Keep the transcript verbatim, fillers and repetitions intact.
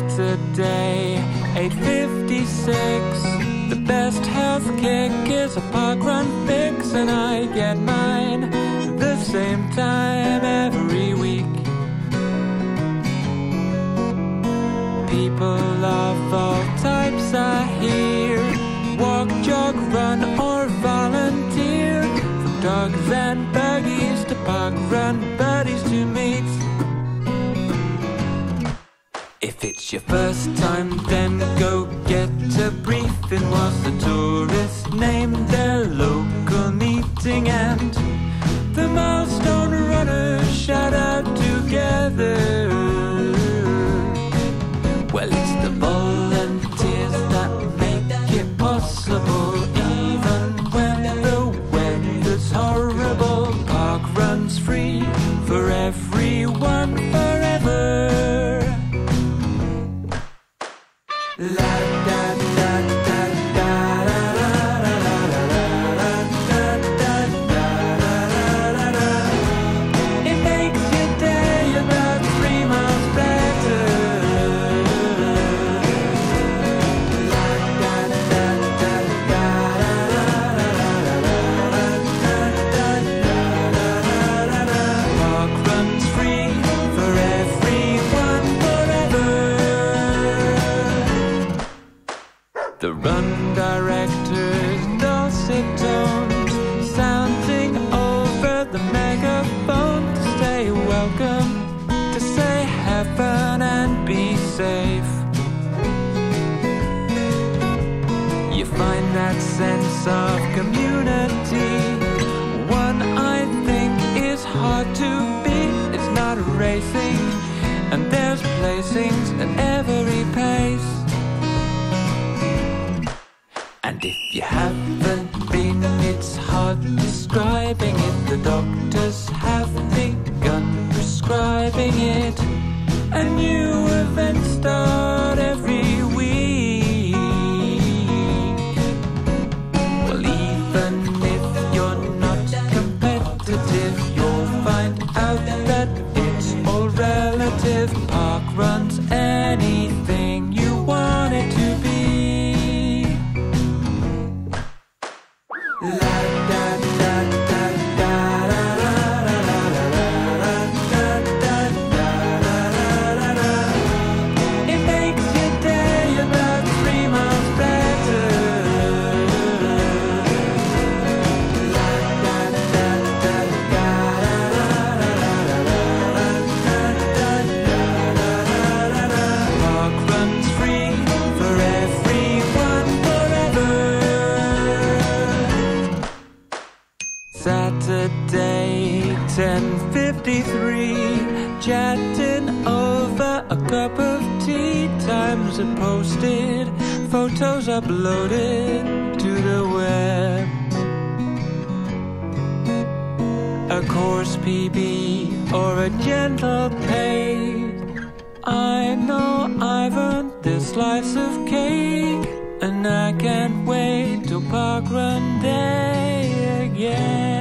Saturday, eight fifty-six. The best health kick is a parkrun fix, and I get mine the same time every week. People of all types are here, walk, jog, run or volunteer. From dogs and buggies to parkrun buddies to meet. If it's your first time, then go get a briefing. What's the tourist name, their local meeting, and the milestone runners shout out together. Well, it's the volunteers that make it possible, even when the weather's horrible. Park runs free for everyone forever. La da da da da da da da da da da da. It makes your day about three miles better. La da da da da da da da. Park runs free for everyone forever. The run director's dulcet tones sounding over the megaphone to stay welcome, to say heaven and be safe. You find that sense of community, one I think is hard to beat. It's not racing, and there's placings at every pace. And if you haven't been, it's hard describing it. The doctors have begun prescribing it. A new event start every week. Well, even if you're not competitive, you'll find out that it's all relative. Park runs anything you want it to be. La da da da da da da da da da da. It makes your day about three miles better. La da da da da da. Park runs free for everyone forever. Saturday, ten fifty-three, chatting over a cup of tea. Times are posted, photos uploaded to the web. A course P B or a gentle pace. I know I've earned this slice of cake, and I can't wait till parkrun day again.